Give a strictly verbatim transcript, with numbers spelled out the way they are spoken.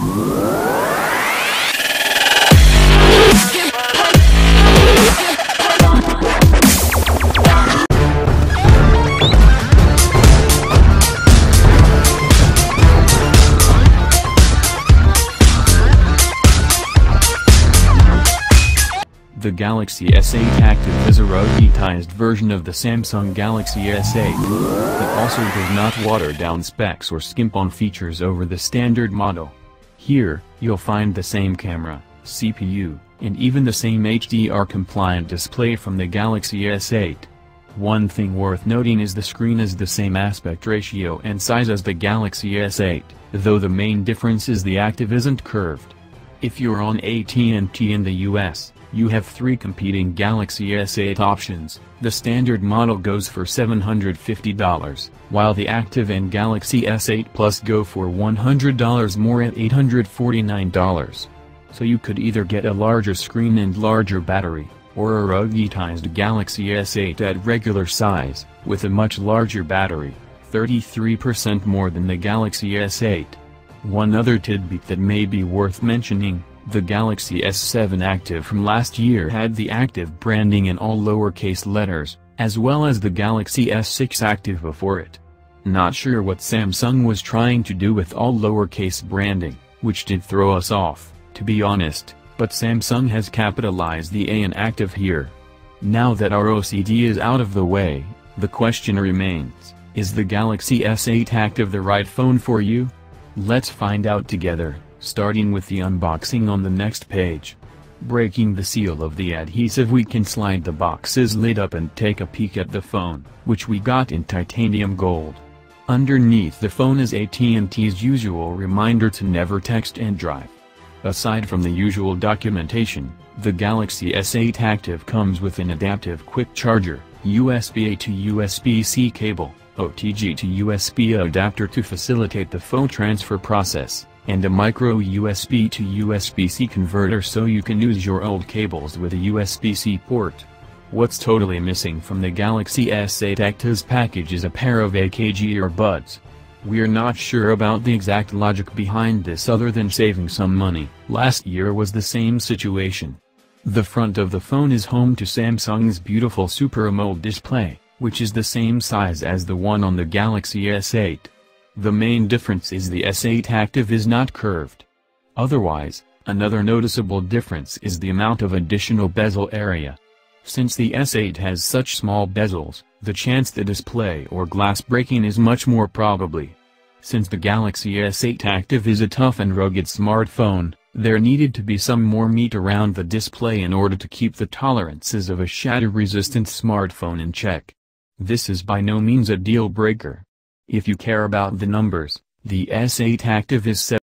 The Galaxy S eight Active is a ruggedized version of the Samsung Galaxy S eight, that also does not water down specs or skimp on features over the standard model. Here, you'll find the same camera, C P U, and even the same H D R-compliant display from the Galaxy S eight. One thing worth noting is the screen is the same aspect ratio and size as the Galaxy S eight, though the main difference is the Active isn't curved. If you're on A T and T in the U S, you have three competing Galaxy S eight options. The standard model goes for seven hundred fifty dollars, while the Active and Galaxy S eight Plus go for one hundred dollars more at eight hundred forty-nine dollars. So you could either get a larger screen and larger battery, or a ruggedized Galaxy S eight at regular size, with a much larger battery, thirty-three percent more than the Galaxy S eight. One other tidbit that may be worth mentioning: the Galaxy S seven Active from last year had the Active branding in all lowercase letters, as well as the Galaxy S six Active before it. Not sure what Samsung was trying to do with all lowercase branding, which did throw us off, to be honest, but Samsung has capitalized the A in Active here. Now that our O C D is out of the way, the question remains, is the Galaxy S eight Active the right phone for you? Let's find out together, starting with the unboxing on the next page. Breaking the seal of the adhesive, we can slide the box's lid up and take a peek at the phone, which we got in titanium gold. Underneath the phone is A T and T's usual reminder to never text and drive. Aside from the usual documentation, the Galaxy S eight Active comes with an adaptive quick charger, U S B A to U S B C cable, O T G to U S B adapter to facilitate the phone transfer process, and a micro U S B to U S B C converter so you can use your old cables with a U S B C port. What's totally missing from the Galaxy S eight Active's package is a pair of A K G earbuds. We're not sure about the exact logic behind this other than saving some money. Last year was the same situation. The front of the phone is home to Samsung's beautiful Super AMOLED display, which is the same size as the one on the Galaxy S eight. The main difference is the S eight Active is not curved. Otherwise, another noticeable difference is the amount of additional bezel area. Since the S eight has such small bezels, the chance the display or glass breaking is much more probably. Since the Galaxy S eight Active is a tough and rugged smartphone, there needed to be some more meat around the display in order to keep the tolerances of a shatter-resistant smartphone in check. This is by no means a deal breaker. If you care about the numbers, the S eight Active is